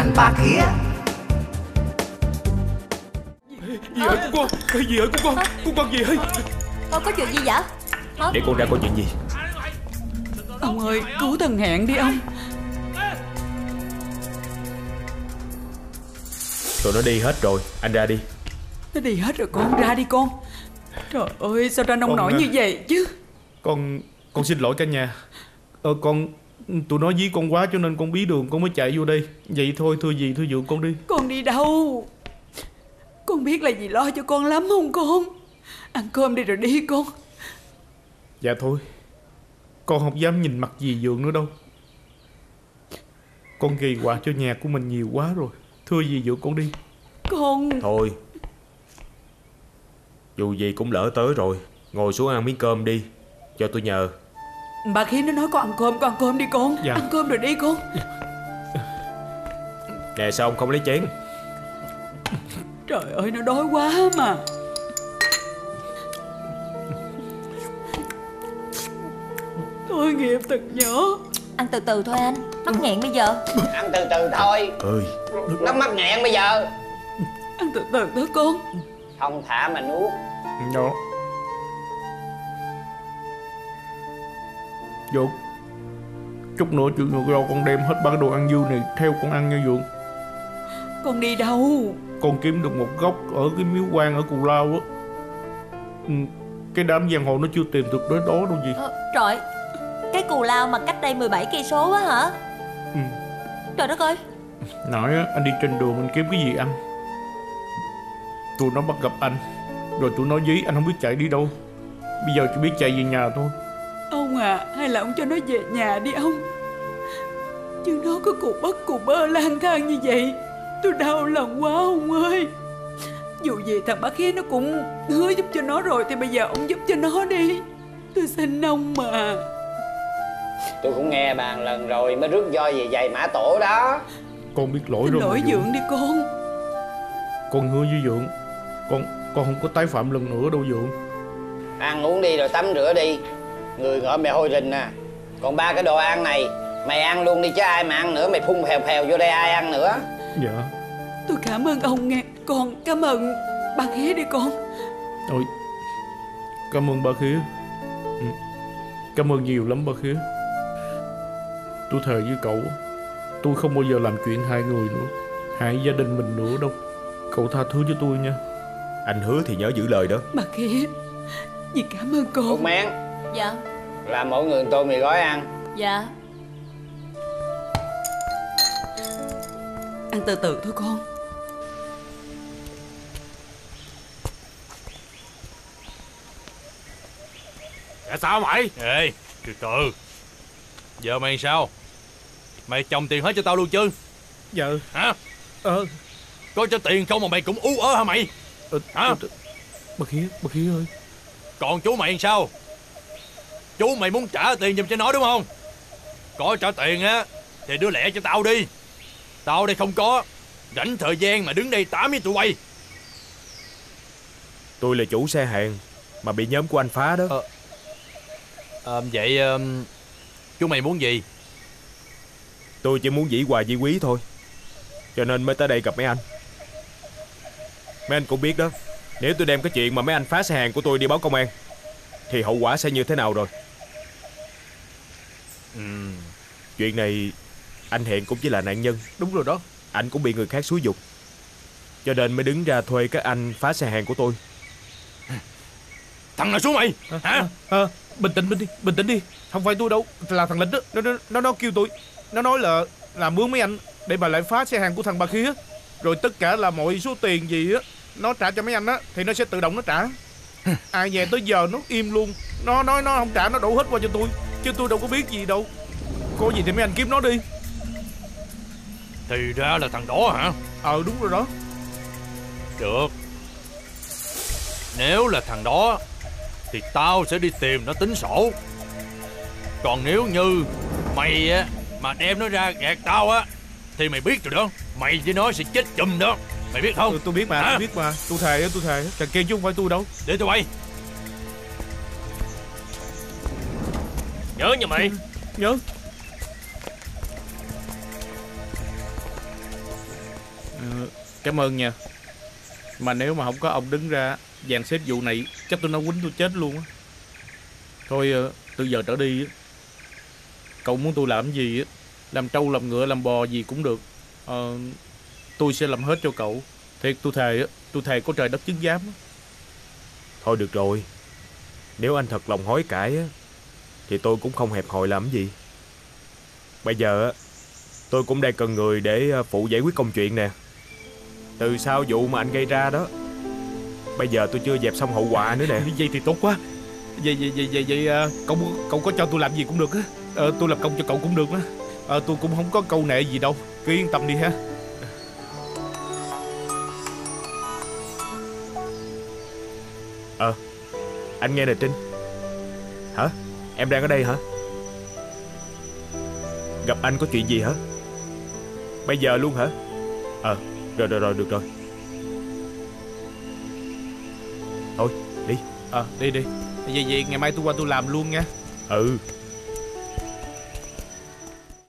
thằng bà khía. Gì ơi của con? Gì ơi của con gì ơi? Con có chuyện gì vậy? Để con ra có chuyện gì. Ông ơi, cứu thằng Hẹn đi ông. Tụi nó đi hết rồi, anh ra đi. Nó đi hết rồi con, ra đi con. Trời ơi, sao ra nông nổi như vậy chứ. Con xin lỗi cả nhà. Tụi nó dí con quá cho nên con bí đường con mới chạy vô đây. Vậy thôi, thưa dì, thưa dượng, con đi. Con đi đâu? Con biết là dì lo cho con lắm không con? Ăn cơm đi rồi đi con. Dạ thôi, con không dám nhìn mặt dì dượng nữa đâu. Con gây họa cho nhà của mình nhiều quá rồi. Thưa dì dượng, con đi. Con... Thôi, dù gì cũng lỡ tới rồi, ngồi xuống ăn miếng cơm đi, cho tôi nhờ. Bà Khía nó nói con ăn cơm đi con. Dạ. Ăn cơm rồi đi con. Nè, sao ông không lấy chén? Trời ơi, nó đói quá mà. Tôi nghiệp thật nhỏ. Ăn từ từ thôi anh, mắc nghẹn bây giờ. Ăn từ từ thôi. Ơi, Nó mắc nghẹn bây giờ. Ăn từ từ thôi con. Không thả mà nuốt. Đó. Dượng, chút nữa chuyện ngược rau con đem hết ba cái đồ ăn dư này theo con ăn nha Dượng. Con đi đâu? Con kiếm được một góc ở cái miếu quan ở Cù Lao á. Cái đám giang hồ nó chưa tìm được đến đó đâu gì. Trời, cái Cù Lao mà cách đây 17 cây số á hả? Trời đất ơi. Nãy á, anh đi trên đường anh kiếm cái gì ăn. Tụi nó bắt gặp anh, rồi tụi nó dí anh không biết chạy đi đâu. Bây giờ chỉ biết chạy về nhà thôi. Ông à, hay là ông cho nó về nhà đi ông. Chứ nó có cù bất cù bơ lang thang như vậy, tôi đau lòng quá ông ơi. Dù gì thằng bác Khía nó cũng hứa giúp cho nó rồi, thì bây giờ ông giúp cho nó đi. Tôi xin ông mà. Tôi cũng nghe bàn lần rồi mới rước voi về giày mã tổ đó. Con biết lỗi Xin rồi. lỗi Dượng đi con. Con hứa với Dượng, con không có tái phạm lần nữa đâu Dượng. Ăn uống đi rồi tắm rửa đi. Người ngợm mày hôi rình à. Còn ba cái đồ ăn này mày ăn luôn đi chứ ai mà ăn nữa. Mày phun phèo phèo vô đây ai ăn nữa. Dạ. Tôi cảm ơn ông nghe. Con cảm ơn bà Khía đi con. Ôi, cảm ơn ba Khía. Cảm ơn nhiều lắm ba Khía. Tôi thề với cậu, tôi không bao giờ làm chuyện hại người nữa, hại gia đình mình nữa đâu. Cậu tha thứ cho tôi nha. anh hứa thì nhớ giữ lời đó. Bà Khía, dì cảm ơn con. Cúc Mén, Dạ. làm mỗi người tô mì gói ăn. Dạ. Ăn từ từ thôi con. Tại sao mày? Ê, từ từ. Giờ mày sao? Mày chồng tiền hết cho tao luôn chứ? Dạ. Hả? Có cho tiền không mà mày cũng ú ớ hả mày? Hả? Bà Khía ơi. Còn chú mày sao? Chú mày muốn trả tiền giùm cho nó đúng không? Có trả tiền á thì đưa lẹ cho tao đi. Tao đây không có rảnh thời gian mà đứng đây tám với tụi bay. Tôi là chủ xe hàng mà bị nhóm của anh phá đó. Vậy chú mày muốn gì? Tôi chỉ muốn dĩ hòa vi quý thôi, cho nên mới tới đây gặp mấy anh. Mấy anh cũng biết đó, nếu tôi đem cái chuyện mà mấy anh phá xe hàng của tôi đi báo công an thì hậu quả sẽ như thế nào rồi. Chuyện này anh Hẹn cũng chỉ là nạn nhân. Đúng rồi đó. Anh cũng bị người khác xúi giục, cho nên mới đứng ra thuê các anh phá xe hàng của tôi. Thằng nào xuống mày? Hả? Bình tĩnh đi. Không phải tôi đâu, là thằng Lịch đó. Nó kêu tôi. Nó nói là mướn mấy anh để mà lại phá xe hàng của thằng bà Khía. Rồi tất cả là mọi số tiền gì á nó trả cho mấy anh á thì nó sẽ tự động nó trả. Ai về tới giờ nó im luôn. Nó nói nó không trả, nó đổ hết qua cho tôi, chứ tôi đâu có biết gì đâu. Có gì thì mấy anh kiếm nó đi. Thì ra là thằng đó hả? Đúng rồi đó. Được. Nếu là thằng đó thì tao sẽ đi tìm nó tính sổ. Còn nếu như mày á mà đem nó ra gạt tao á thì mày biết rồi đó, mày với nó sẽ chết chùm đó. Mày biết không? Tôi biết mà. Tôi biết mà. Tôi thề. Thằng kia chứ không phải tôi đâu. Để tụi bay. Nhớ nha mày. Nhớ. Cảm ơn nha. Mà nếu mà không có ông đứng ra dàn xếp vụ này, chắc tôi nói quýnh tôi chết luôn á. Thôi từ giờ trở đi á, cậu muốn tôi làm gì á, làm trâu làm ngựa làm bò gì cũng được, tôi sẽ làm hết cho cậu. Thiệt, tôi thề á, tôi thề có trời đất chứng giám á. Thôi được rồi, nếu anh thật lòng hối cải á, thì tôi cũng không hẹp hòi làm gì. Bây giờ á, tôi cũng đang cần người để phụ giải quyết công chuyện nè. Từ sau vụ mà anh gây ra đó, bây giờ tôi chưa dẹp xong hậu quả nữa nè. Vậy thì tốt quá. Vậy cậu có cho tôi làm gì cũng được á. Tôi làm công cho cậu cũng được á. Tôi cũng không có câu nệ gì đâu, cứ yên tâm đi ha. Anh nghe nè Trinh. Hả? Em đang ở đây hả? Gặp anh có chuyện gì hả? Bây giờ luôn hả? Rồi được rồi. Thôi đi. Đi. Vậy ngày mai tôi qua tôi làm luôn nha. Ừ.